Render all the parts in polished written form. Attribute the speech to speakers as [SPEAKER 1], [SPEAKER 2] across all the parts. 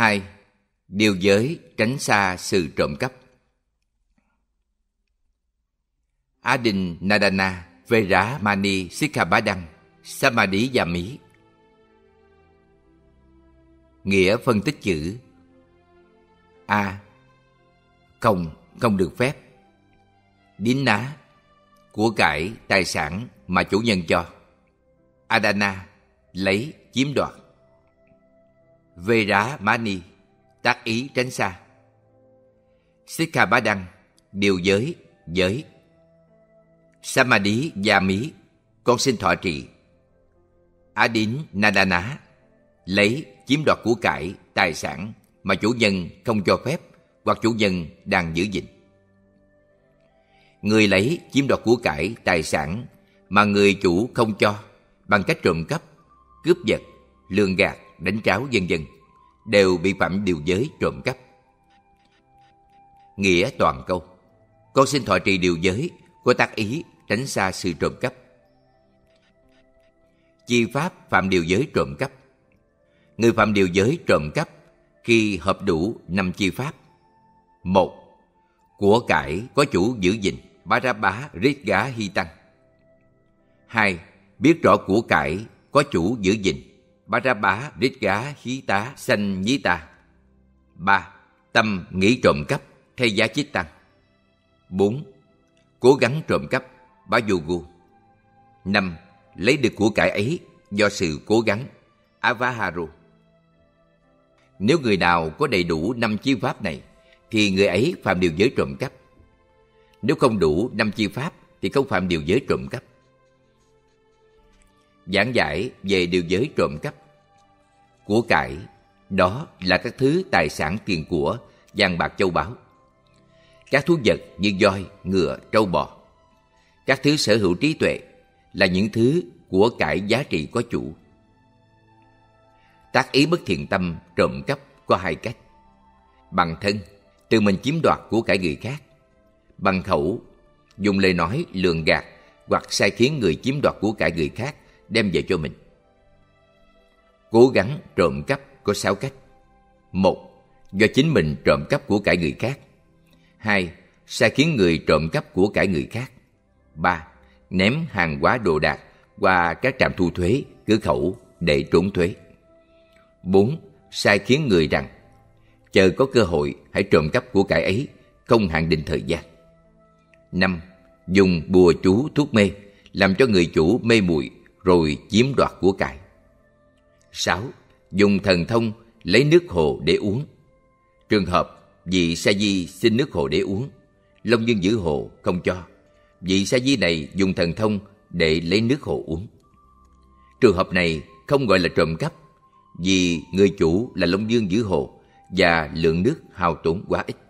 [SPEAKER 1] 2. Điều giới tránh xa sự trộm cắp. Adinadana Veramani Sikkhapadang Samadhiyami. Nghĩa phân tích chữ. A. Không được phép. Dinna, của cải, tài sản mà chủ nhân cho. Adana, lấy, chiếm đoạt. Veramani, tác ý tránh xa. Sikkhapadang, điều giới, giới. Samadhiyami, con xin thọ trì. Adinadana, lấy, chiếm đoạt của cải, tài sản mà chủ nhân không cho phép hoặc chủ nhân đang giữ gìn. Người lấy, chiếm đoạt của cải, tài sản mà người chủ không cho bằng cách trộm cắp, cướp giật, lường gạt, đánh tráo vân vân đều bị phạm điều giới trộm cắp. Nghĩa toàn câu. Con xin thọ trì điều giới có tác ý tránh xa sự trộm cắp. Chi pháp phạm điều giới trộm cắp. Người phạm điều giới trộm cắp khi hợp đủ 5 chi pháp. 1. Của cải có chủ giữ gìn, Parabá Riga Hi Tăng. 2. Biết rõ của cải có chủ giữ gìn, Parabá Riga Hi Tá Sanh Nhí Ta. 3. Tâm nghĩ trộm cắp, thay giá chích tăng. 4. Cố gắng trộm cắp, Bayogu. 5. Lấy được của cải ấy do sự cố gắng, Avaharu. Nếu người nào có đầy đủ 5 chi pháp này thì người ấy phạm điều giới trộm cắp. Nếu không đủ 5 chi pháp thì không phạm điều giới trộm cắp. Giảng giải về điều giới trộm cắp. Của cải, đó là các thứ tài sản tiền của, vàng bạc châu báu. Các thú vật như voi, ngựa, trâu bò. Các thứ sở hữu trí tuệ là những thứ của cải giá trị có chủ. Tác ý bất thiện tâm trộm cắp có 2 cách. Bằng thân, tự mình chiếm đoạt của cải người khác. Bằng khẩu, dùng lời nói lường gạt hoặc sai khiến người chiếm đoạt của cải người khác đem về cho mình. Cố gắng trộm cắp có 6 cách. 1. Do chính mình trộm cắp của cải người khác. 2. Sai khiến người trộm cắp của cải người khác. 3. Ném hàng hóa đồ đạc qua các trạm thu thuế, cửa khẩu để trốn thuế. 4. Sai khiến người rằng chờ có cơ hội hãy trộm cắp của cải ấy, không hạn định thời gian. 5. Dùng bùa chú thuốc mê làm cho người chủ mê muội rồi chiếm đoạt của cải. 6. Dùng thần thông lấy nước hồ để uống. Trường hợp vị sa di xin nước hồ để uống, Long Dương giữ hồ không cho. Vị sa di này dùng thần thông để lấy nước hồ uống. Trường hợp này không gọi là trộm cắp, vì người chủ là Long Dương giữ hồ và lượng nước hao tốn quá ít.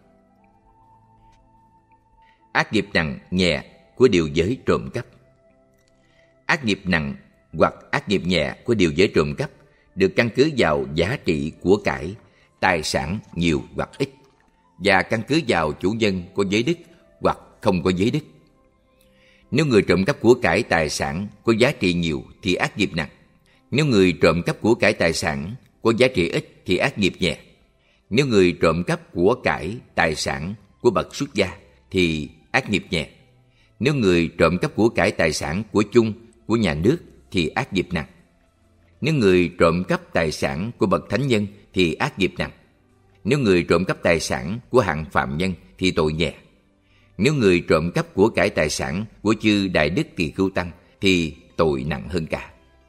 [SPEAKER 1] Ác nghiệp nặng nhẹ của điều giới trộm cắp. Ác nghiệp nặng hoặc ác nghiệp nhẹ của điều giới trộm cắp được căn cứ vào giá trị của cải, tài sản nhiều hoặc ít, và căn cứ vào chủ nhân có giới đức hoặc không có giới đức. Nếu người trộm cắp của cải tài sản có giá trị nhiều thì ác nghiệp nặng. Nếu người trộm cắp của cải tài sản có giá trị ít thì ác nghiệp nhẹ. Nếu người trộm cắp của cải tài sản của bậc xuất gia thì ác nghiệp nhẹ. Nếu người trộm cắp của cải tài sản của chung, của nhà nước thì ác nghiệp nặng. Nếu người trộm cắp tài sản của bậc thánh nhân thì ác nghiệp nặng. Nếu người trộm cắp tài sản của hạng phạm nhân thì tội nhẹ. Nếu người trộm cắp của cải tài sản của chư Đại Đức Tỳ Khưu Tăng thì tội nặng hơn cả.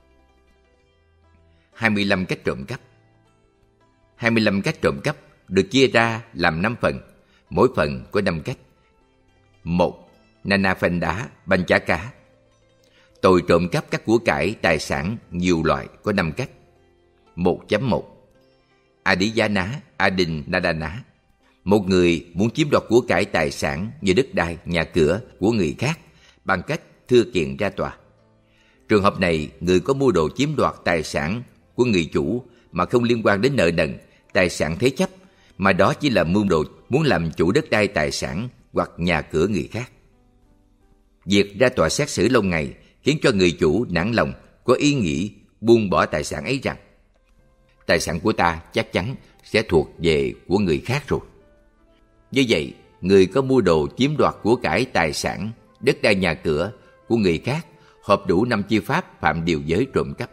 [SPEAKER 1] 25 cách trộm cắp. 25 cách trộm cắp được chia ra làm 5 phần, mỗi phần có 5 cách. 1. Nanaphanda Panchaka. Tội trộm cắp các của cải tài sản nhiều loại có 5 cách. 1.1. Adiyana Adinadana. Một người muốn chiếm đoạt của cải tài sản như đất đai, nhà cửa của người khác bằng cách thưa kiện ra tòa. Trường hợp này, người có mưu đồ chiếm đoạt tài sản của người chủ mà không liên quan đến nợ nần, tài sản thế chấp, mà đó chỉ là mưu đồ muốn làm chủ đất đai tài sản hoặc nhà cửa người khác. Việc ra tòa xét xử lâu ngày khiến cho người chủ nản lòng, có ý nghĩ buông bỏ tài sản ấy rằng tài sản của ta chắc chắn sẽ thuộc về của người khác rồi. Như vậy, người có mua đồ chiếm đoạt của cải tài sản, đất đai nhà cửa của người khác hợp đủ 5 chi pháp phạm điều giới trộm cắp.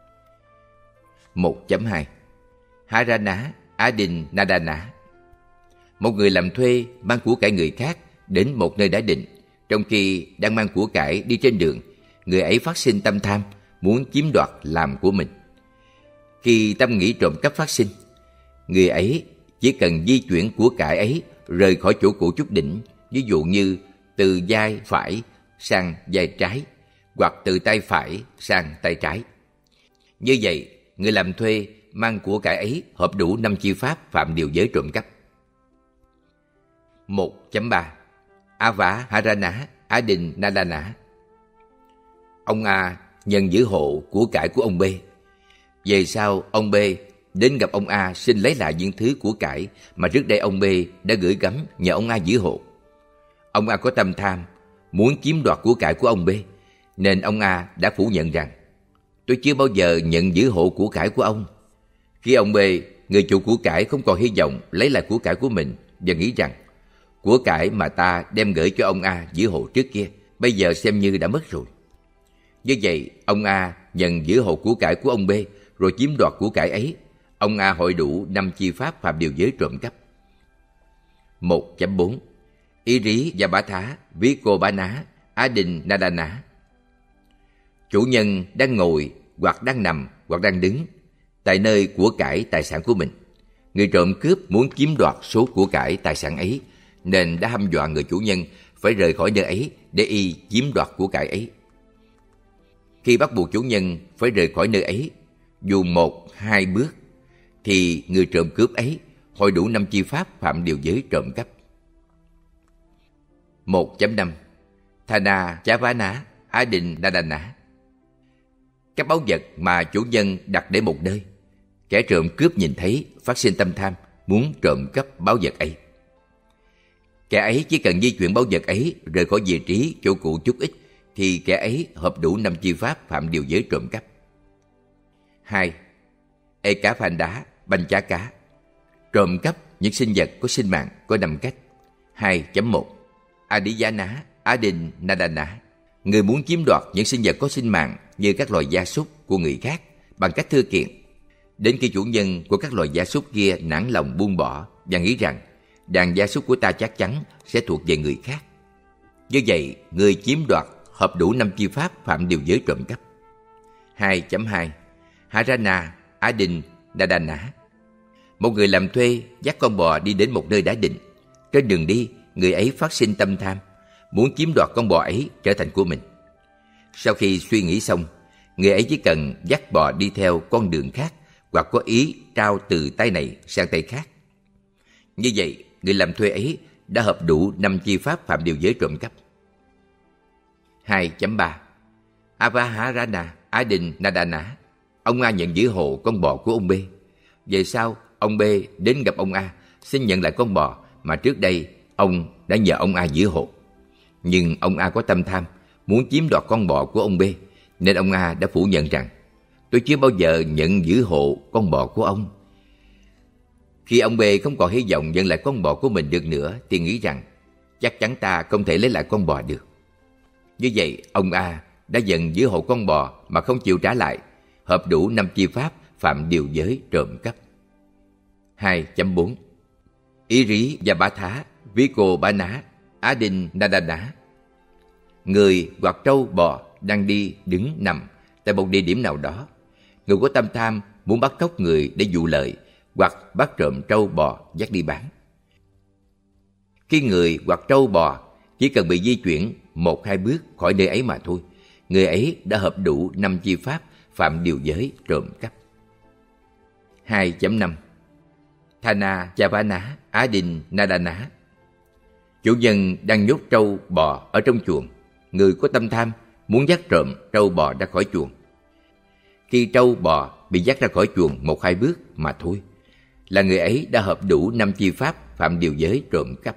[SPEAKER 1] 1.2 Harana Adinadana. Một người làm thuê mang của cải người khác đến một nơi đã định. Trong khi đang mang của cải đi trên đường, người ấy phát sinh tâm tham, muốn chiếm đoạt làm của mình. Khi tâm nghĩ trộm cắp phát sinh, người ấy chỉ cần di chuyển của cải ấy rời khỏi chỗ cũ chút đỉnh, ví dụ như từ vai phải sang vai trái, hoặc từ tay phải sang tay trái. Như vậy, người làm thuê mang của cải ấy hợp đủ 5 chi pháp phạm điều giới trộm cắp. 1.3 Avaharana Adinadana. Ông A nhận giữ hộ của cải của ông B. Về sau, ông B đến gặp ông A xin lấy lại những thứ của cải mà trước đây ông B đã gửi gắm nhờ ông A giữ hộ. Ông A có tâm tham, muốn chiếm đoạt của cải của ông B, nên ông A đã phủ nhận rằng: tôi chưa bao giờ nhận giữ hộ của cải của ông. Khi ông B, người chủ của cải, không còn hy vọng lấy lại của cải của mình và nghĩ rằng của cải mà ta đem gửi cho ông A giữ hộ trước kia bây giờ xem như đã mất rồi. Như vậy, ông A nhận giữ hộ của cải của ông B rồi chiếm đoạt của cải ấy. Ông A hội đủ 5 chi pháp phạm điều giới trộm cắp. 1.4 Iri Yabatha Vikobana Adinadana. Chủ nhân đang ngồi hoặc đang nằm hoặc đang đứng tại nơi của cải tài sản của mình. Người trộm cướp muốn chiếm đoạt số của cải tài sản ấy, nên đã hăm dọa người chủ nhân phải rời khỏi nơi ấy để y chiếm đoạt của cải ấy. Khi bắt buộc chủ nhân phải rời khỏi nơi ấy dù 1-2 bước, thì người trộm cướp ấy hội đủ 5 chi pháp phạm điều giới trộm cắp. 1.5 Thana Chavana Adinadana. Các báu vật mà chủ nhân đặt để một nơi, kẻ trộm cướp nhìn thấy phát sinh tâm tham, muốn trộm cắp báu vật ấy. Kẻ ấy chỉ cần di chuyển báu vật ấy rời khỏi vị trí chỗ cũ chút ít, thì kẻ ấy hợp đủ 5 chi pháp phạm điều giới trộm cắp. 2. Ekapanda Panchaka. Trộm cắp những sinh vật có sinh mạng có 5 cách. 2.1 Adiyana Adinadana. Người muốn chiếm đoạt những sinh vật có sinh mạng như các loài gia súc của người khác bằng cách thư kiện. Đến khi chủ nhân của các loài gia súc kia nản lòng buông bỏ và nghĩ rằng đàn gia súc của ta chắc chắn sẽ thuộc về người khác. Như vậy, người chiếm đoạt hợp đủ 5 chi pháp phạm điều giới trộm cắp. 2.2 Harana Adinadana. Một người làm thuê dắt con bò đi đến một nơi đã định. Trên đường đi, người ấy phát sinh tâm tham, muốn chiếm đoạt con bò ấy trở thành của mình. Sau khi suy nghĩ xong, người ấy chỉ cần dắt bò đi theo con đường khác hoặc có ý trao từ tay này sang tay khác. Như vậy, người làm thuê ấy đã hợp đủ 5 chi pháp phạm điều giới trộm cắp. 2.3 Avaharana Adinadana. Ông A nhận giữ hộ con bò của ông B. Về sau, ông B đến gặp ông A xin nhận lại con bò mà trước đây ông đã nhờ ông A giữ hộ. Nhưng ông A có tâm tham, muốn chiếm đoạt con bò của ông B, nên ông A đã phủ nhận rằng: tôi chưa bao giờ nhận giữ hộ con bò của ông. Khi ông B không còn hy vọng nhận lại con bò của mình được nữa, thì nghĩ rằng chắc chắn ta không thể lấy lại con bò được. Như vậy, ông A đã nhận giữ hộ con bò mà không chịu trả lại, hợp đủ 5 chi pháp phạm điều giới trộm cắp. 2.4 Iri Yabatha Vikobana Adinadana. Người hoặc trâu bò đang đi, đứng, nằm tại một địa điểm nào đó. Người có tâm tham muốn bắt cóc người để dụ lợi, hoặc bắt trộm trâu bò dắt đi bán. Khi người hoặc trâu bò chỉ cần bị di chuyển 1-2 bước khỏi nơi ấy mà thôi, người ấy đã hợp đủ 5 chi pháp phạm điều giới trộm cắp. 2.5 Thana Chavana Adinadana. Chủ nhân đang nhốt trâu bò ở trong chuồng. Người có tâm tham muốn dắt trộm trâu bò ra khỏi chuồng. Khi trâu bò bị dắt ra khỏi chuồng 1-2 bước mà thôi, là người ấy đã hợp đủ 5 chi pháp phạm điều giới trộm cắp.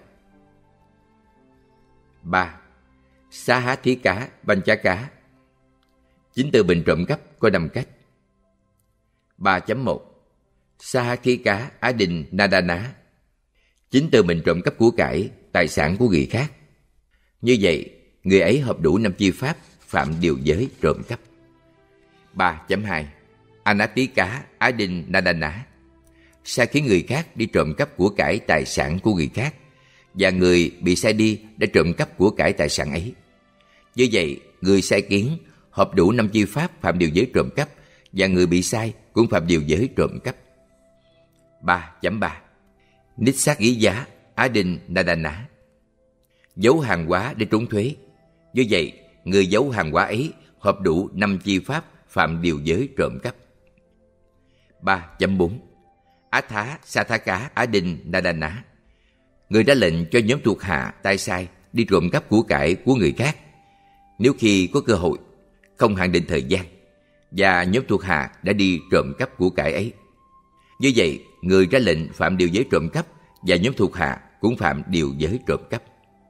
[SPEAKER 1] 3. Sahathika Panchaka. Chính từ bình trộm cắp có 5 cách. 3.1 Sahakika Adinadana. Chính từ mình trộm cắp của cải, tài sản của người khác. Như vậy, người ấy hợp đủ 5 chi pháp phạm điều giới trộm cắp. 3.2 Anatika Adinadana. Sai khiến người khác đi trộm cắp của cải tài sản của người khác, và người bị sai đi đã trộm cắp của cải tài sản ấy. Như vậy, người sai khiến hợp đủ 5 chi pháp phạm điều giới trộm cắp, và người bị sai cũng phạm điều giới trộm cắp. 3.3 Nissaggiya Adinadana. Giấu hàng hóa để trốn thuế. Như vậy, người giấu hàng hóa ấy hợp đủ 5 chi pháp phạm điều giới trộm cắp. 3.4 Atha Sathaka Adinadana. Người đã lệnh cho nhóm thuộc hạ tay sai đi trộm cắp của cải của người khác, nếu khi có cơ hội, không hạn định thời gian, và nhóm thuộc hạ đã đi trộm cắp của cải ấy. Như vậy, người ra lệnh phạm điều giới trộm cắp, và nhóm thuộc hạ cũng phạm điều giới trộm cắp.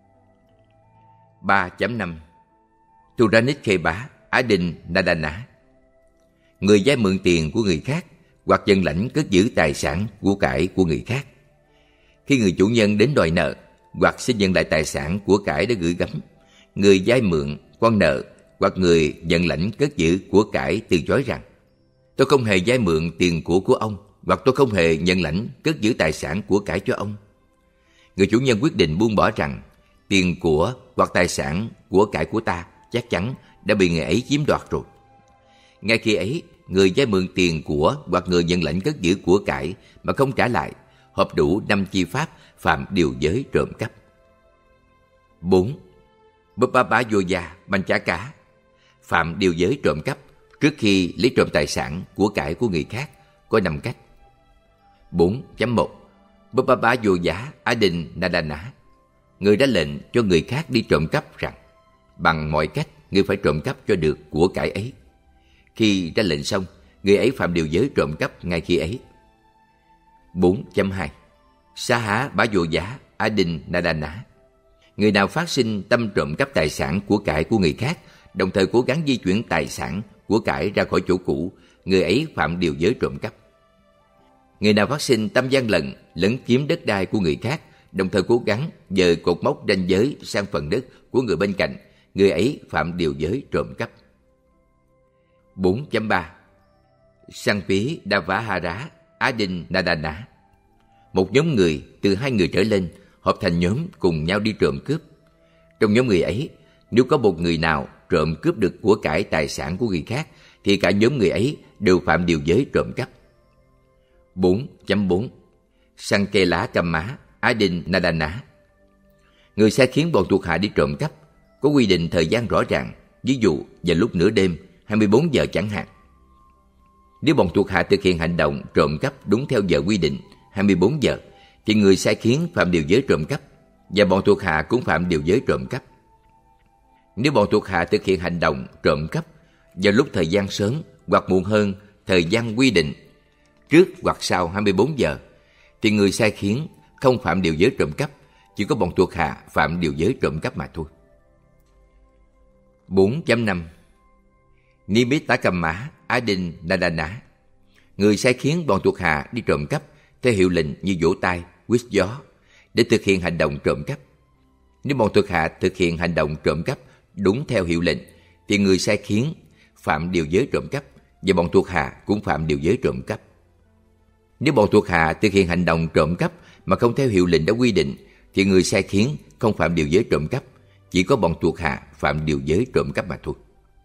[SPEAKER 1] 3.5 Thuranikheba Adinadana. Người vay mượn tiền của người khác hoặc dân lãnh cất giữ tài sản của cải của người khác. Khi người chủ nhân đến đòi nợ hoặc xin nhận lại tài sản của cải đã gửi gắm, người vay mượn, con nợ hoặc người nhận lãnh cất giữ của cải từ chối rằng: tôi không hề vay mượn tiền của ông, hoặc tôi không hề nhận lãnh cất giữ tài sản của cải cho ông. Người chủ nhân quyết định buông bỏ rằng tiền của hoặc tài sản của cải của ta chắc chắn đã bị người ấy chiếm đoạt rồi. Ngay khi ấy, người vay mượn tiền của hoặc người nhận lãnh cất giữ của cải mà không trả lại, hợp đủ 5 chi pháp phạm điều giới trộm cắp. 4. Buppabayoya Panchaka. Phạm điều giới trộm cắp trước khi lấy trộm tài sản của cải của người khác có 5 cách. 4.1 Buppabayoya Adinadana. Người đã lệnh cho người khác đi trộm cắp rằng bằng mọi cách người phải trộm cắp cho được của cải ấy. Khi ra lệnh xong, người ấy phạm điều giới trộm cắp ngay khi ấy. 4.2 Saha Bayoya Adinadana. Người nào phát sinh tâm trộm cắp tài sản của cải của người khác, đồng thời cố gắng di chuyển tài sản của cải ra khỏi chỗ cũ, người ấy phạm điều giới trộm cắp. Người nào phát sinh tâm gian lận, lấn chiếm đất đai của người khác, đồng thời cố gắng dời cột mốc ranh giới sang phần đất của người bên cạnh, người ấy phạm điều giới trộm cắp. 4.3 Sanpi Davahara Adinadana. Một nhóm người từ 2 người trở lên hợp thành nhóm cùng nhau đi trộm cướp. Trong nhóm người ấy, nếu có một người nào trộm cướp được của cải tài sản của người khác, thì cả nhóm người ấy đều phạm điều giới trộm cắp. 4.4 Sankela Kamma Adinadana. Người sai khiến bọn thuộc hạ đi trộm cắp có quy định thời gian rõ ràng, ví dụ vào lúc nửa đêm, 24 giờ chẳng hạn. Nếu bọn thuộc hạ thực hiện hành động trộm cắp đúng theo giờ quy định, 24 giờ, thì người sai khiến phạm điều giới trộm cắp, và bọn thuộc hạ cũng phạm điều giới trộm cắp. Nếu bọn thuộc hạ thực hiện hành động trộm cắp vào lúc thời gian sớm hoặc muộn hơn thời gian quy định, trước hoặc sau 24 giờ, thì người sai khiến không phạm điều giới trộm cắp, chỉ có bọn thuộc hạ phạm điều giới trộm cắp mà thôi. 4.5 Nimittakamma Adinadana. Người sai khiến bọn thuộc hạ đi trộm cắp theo hiệu lệnh như vỗ tay, huýt gió để thực hiện hành động trộm cắp. Nếu bọn thuộc hạ thực hiện hành động trộm cắp đúng theo hiệu lệnh, thì người sai khiến phạm điều giới trộm cắp, và bọn thuộc hạ cũng phạm điều giới trộm cắp. Nếu bọn thuộc hạ thực hiện hành động trộm cắp mà không theo hiệu lệnh đã quy định, thì người sai khiến không phạm điều giới trộm cắp, chỉ có bọn thuộc hạ phạm điều giới trộm cắp mà thôi.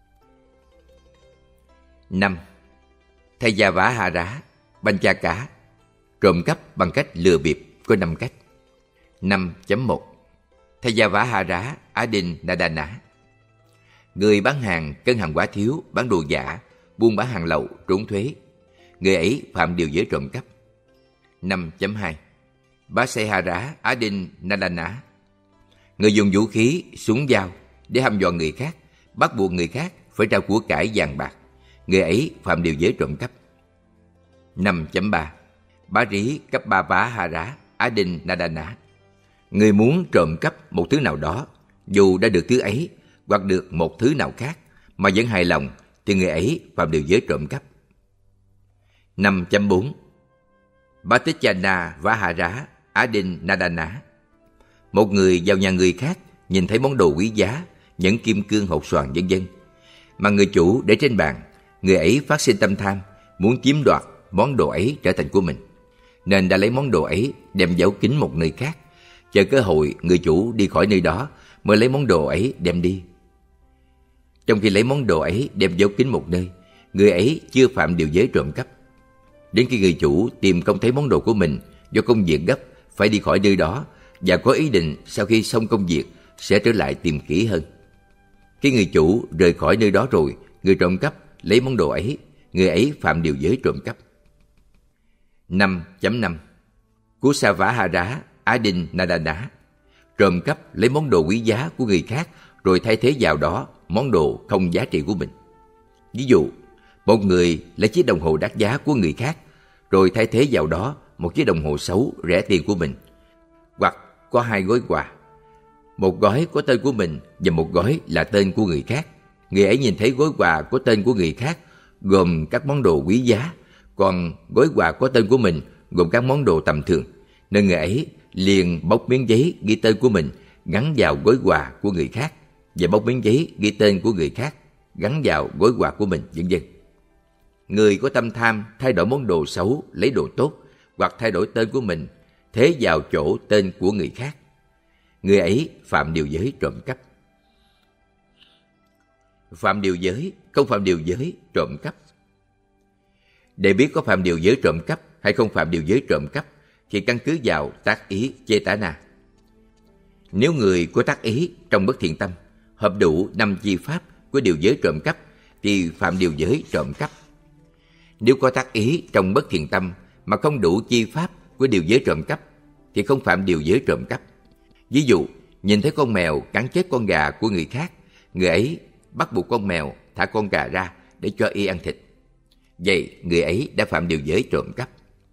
[SPEAKER 1] 5. Thayavahara Panchaka. Trộm cắp bằng cách lừa bịp có 5 cách. 5.1 Thayavahara Adinadana. Người bán hàng cân hàng hóa thiếu, bán đồ giả, buôn bán hàng lậu, trốn thuế, người ấy phạm điều giới trộm cắp. 5.2 Basehara Adinadana. Người dùng vũ khí, súng dao để hăm dọa người khác, bắt buộc người khác phải trao của cải vàng bạc, người ấy phạm điều giới trộm cắp. 5.3 Bari Kappavahara Adinadana. Người muốn trộm cắp một thứ nào đó, dù đã được thứ ấy hoặc được một thứ nào khác mà vẫn hài lòng, thì người ấy phạm điều giới trộm cắp. 5.4 Patichana Vahara Adinadana. Một người vào nhà người khác, nhìn thấy món đồ quý giá, nhẫn kim cương, hột xoàn vân vân mà người chủ để trên bàn, người ấy phát sinh tâm tham, muốn chiếm đoạt món đồ ấy trở thành của mình, nên đã lấy món đồ ấy đem giấu kín một nơi khác, chờ cơ hội người chủ đi khỏi nơi đó mới lấy món đồ ấy đem đi. Trong khi lấy món đồ ấy đem giấu kín một nơi, người ấy chưa phạm điều giới trộm cắp. Đến khi người chủ tìm không thấy món đồ của mình do công việc gấp phải đi khỏi nơi đó và có ý định sau khi xong công việc sẽ trở lại tìm kỹ hơn. Khi người chủ rời khỏi nơi đó rồi, người trộm cắp lấy món đồ ấy, người ấy phạm điều giới trộm cắp. 5.5 Kusavahara Adinadana. Trộm cắp lấy món đồ quý giá của người khác rồi thay thế vào đó món đồ không giá trị của mình. Ví dụ, một người lấy chiếc đồng hồ đắt giá của người khác rồi thay thế vào đó một chiếc đồng hồ xấu rẻ tiền của mình. Hoặc có hai gói quà, một gói có tên của mình và một gói là tên của người khác. Người ấy nhìn thấy gói quà có tên của người khác gồm các món đồ quý giá, còn gói quà có tên của mình gồm các món đồ tầm thường, nên người ấy liền bóc miếng giấy ghi tên của mình gắn vào gói quà của người khác và bóc miếng giấy ghi tên của người khác gắn vào gói quà của mình, vân vân. Người có tâm tham thay đổi món đồ xấu lấy đồ tốt, hoặc thay đổi tên của mình thế vào chỗ tên của người khác, người ấy phạm điều giới trộm cắp. Phạm điều giới, không phạm điều giới, trộm cắp. Để biết có phạm điều giới trộm cắp hay không phạm điều giới trộm cắp thì căn cứ vào tác ý Chetana. Nếu người có tác ý trong bất thiện tâm hợp đủ 5 chi pháp của điều giới trộm cắp thì phạm điều giới trộm cắp. Nếu có tác ý trong bất thiện tâm mà không đủ chi pháp của điều giới trộm cắp thì không phạm điều giới trộm cắp. Ví dụ, nhìn thấy con mèo cắn chết con gà của người khác, người ấy bắt buộc con mèo thả con gà ra để cho y ăn thịt. Vậy người ấy đã phạm điều giới trộm cắp.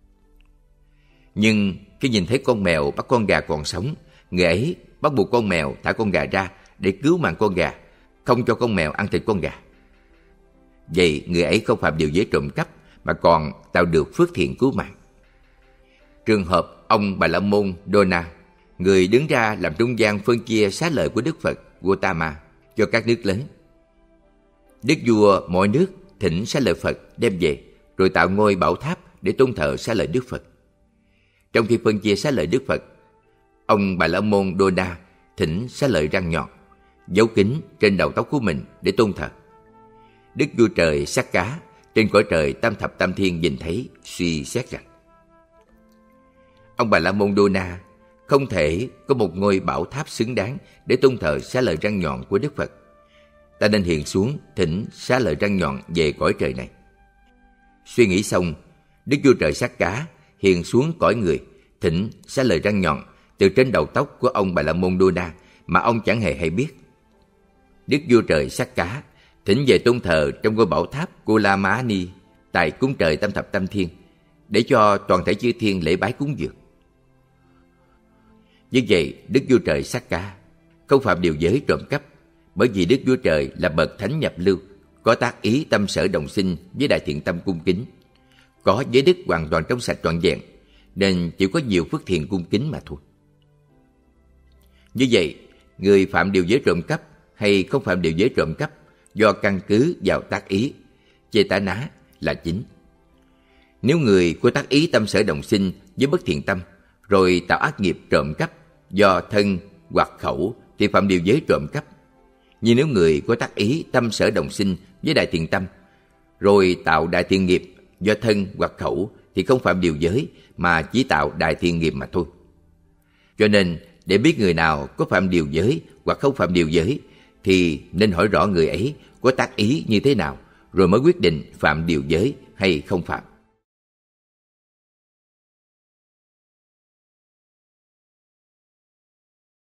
[SPEAKER 1] Nhưng khi nhìn thấy con mèo bắt con gà còn sống, người ấy bắt buộc con mèo thả con gà ra để cứu mạng con gà, không cho con mèo ăn thịt con gà. Vậy người ấy không phạm điều giới trộm cắp mà còn tạo được phước thiện cứu mạng. Trường hợp ông Bà La Môn Dona, người đứng ra làm trung gian phân chia xá lợi của Đức Phật Gautama cho các nước lớn. Đức vua mọi nước thỉnh xá lợi Phật đem về, rồi tạo ngôi bảo tháp để tôn thờ xá lợi Đức Phật. Trong khi phân chia xá lợi Đức Phật, ông Bà La Môn Dona thỉnh xá lợi răng nhọn, giấu kín trên đầu tóc của mình để tôn thờ. Đức vua trời Sắc Cá trên cõi trời tam thập tam thiên nhìn thấy, suy xét rằng ông Bà La Môn Dona không thể có một ngôi bảo tháp xứng đáng để tôn thờ xá lợi răng nhọn của Đức Phật. Ta nên hiện xuống thỉnh xá lợi răng nhọn về cõi trời này. Suy nghĩ xong, Đức vua trời Sắc Cá hiện xuống cõi người, thỉnh xá lợi răng nhọn từ trên đầu tóc của ông Bà La Môn Dona mà ông chẳng hề hay biết. Đức vua trời Sắc Cá thỉnh về tôn thờ trong ngôi bảo tháp Kulamani tại cung trời tam thập tam thiên, để cho toàn thể chư thiên lễ bái cúng dường. Như vậy, Đức vua trời Sắc Cá không phạm điều giới trộm cắp, bởi vì Đức vua trời là bậc thánh nhập lưu, có tác ý tâm sở đồng sinh với đại thiện tâm cung kính, có giới đức hoàn toàn trong sạch trọn vẹn, nên chỉ có nhiều phước thiện cung kính mà thôi. Như vậy, người phạm điều giới trộm cắp hay không phạm điều giới trộm cắp do căn cứ vào tác ý Chetana là chính. Nếu người có tác ý tâm sở đồng sinh với bất thiện tâm, rồi tạo ác nghiệp trộm cắp do thân hoặc khẩu thì phạm điều giới trộm cắp. Nhưng nếu người có tác ý tâm sở đồng sinh với đại thiện tâm, rồi tạo đại thiện nghiệp do thân hoặc khẩu thì không phạm điều giới mà chỉ tạo đại thiện nghiệp mà thôi. Cho nên, để biết người nào có phạm điều giới hoặc không phạm điều giới thì nên hỏi rõ người ấy có tác ý như thế nào, rồi mới quyết định phạm điều giới hay không phạm.